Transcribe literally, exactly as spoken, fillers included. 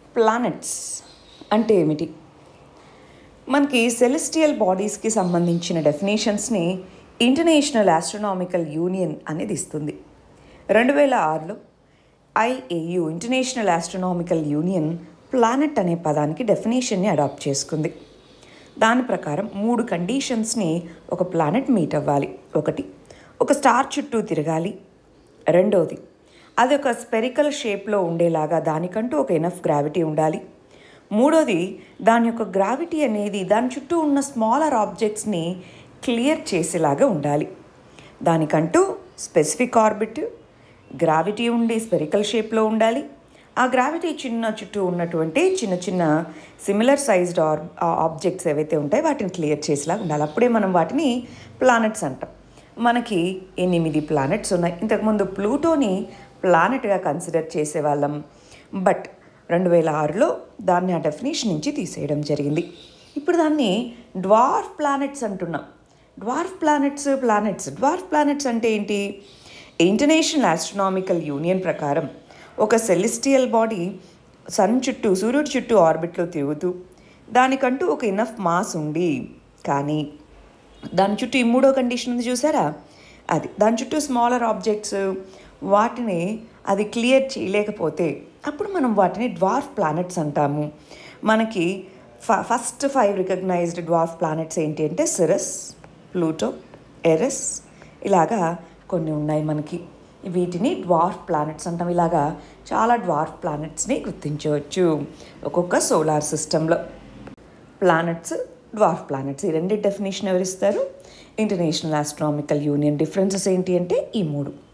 Planets అంటే ఏమిటి? మనకి సెలెస్టియల్ బాడీస్కి సంబంధించిన డెఫినేషన్స్ని ఇంటర్నేషనల్ ఆస్ట్రోనామికల్ యూనియన్ అనేది ఇస్తుంది. రెండు వేల ఆరులో IAU international astronomical union planet అనే పదానికి డెఫినేషన్ని అడాప్ట్ చేసుకుంది. దాని ప్రకారం మూడు కండిషన్స్ని ఒక ప్లానెట్ మీట్ అవ్వాలి. ఒకటి, ఒక స్టార్ చుట్టూ తిరగాలి. రెండోది, అది ఒక స్పెరికల్ షేప్లో ఉండేలాగా దానికంటూ ఒక ఎనఫ్ గ్రావిటీ ఉండాలి. మూడోది, దాని యొక్క గ్రావిటీ అనేది దాని చుట్టూ ఉన్న స్మాలర్ ఆబ్జెక్ట్స్ని క్లియర్ చేసేలాగా ఉండాలి. దానికంటూ స్పెసిఫిక్ ఆర్బిట్, గ్రావిటీ ఉండి స్పెరికల్ షేప్లో ఉండాలి. ఆ గ్రావిటీ చిన్న చుట్టూ ఉన్నటువంటి చిన్న చిన్న సిమిలర్ సైజ్డ్ ఆర్ ఆబ్జెక్ట్స్ ఏవైతే ఉంటాయో వాటిని క్లియర్ చేసేలాగా ఉండాలి. అప్పుడే మనం వాటిని ప్లానెట్స్ అంటాం. మనకి ఎనిమిది ప్లానెట్స్ ఉన్నాయి. ఇంతకుముందు ప్లూటోని ప్లానెట్గా కన్సిడర్ చేసేవాళ్ళం. బట్ రెండు వేల ఆరులో దాన్ని ఆ డెఫినేషన్ నుంచి తీసేయడం జరిగింది. ఇప్పుడు దాన్ని డ్వార్ఫ్ ప్లానెట్స్ అంటున్నాం. Dwarf planets planets dwarf planets అంటే ఏంటి? ఇంటర్నేషనల్ ఆస్ట్రోనామికల్ యూనియన్ ప్రకారం ఒక సెలెస్టియల్ బాడీ సన్ చుట్టూ సూర్యుడి చుట్టూ ఆర్బిట్లో తిరుగుతూ దానికంటూ ఒక ఇనఫ్ మాస్ ఉండి, కానీ దాని చుట్టూ ఈ మూడో కండిషన్ ఉంది చూసారా, అది దాని చుట్టూ స్మాలర్ ఆబ్జెక్ట్స్ వాటిని అది క్లియర్ చేయలేకపోతే అప్పుడు మనం వాటిని డ్వార్ఫ్ ప్లానెట్స్ అంటాము. మనకి ఫ first five recognised dwarf planets ఏంటి అంటే సిరస్, ప్లూటో, ఎరస్, ఇలాగా కొన్ని ఉన్నాయి మనకి. వీటిని డ్వార్ఫ్ ప్లానెట్స్ అంటాం. ఇలాగా చాలా డ్వార్ఫ్ ప్లానెట్స్ని గుర్తించవచ్చు ఒక్కొక్క సోలార్ సిస్టంలో. ప్లానెట్స్, డ్వార్ఫ్ ప్లానెట్స్ ఈ రెండు డెఫినేషన్ ఎవరిస్తారు? International astronomical union. డిఫరెన్సెస్ ఏంటి అంటే ఈ మూడు.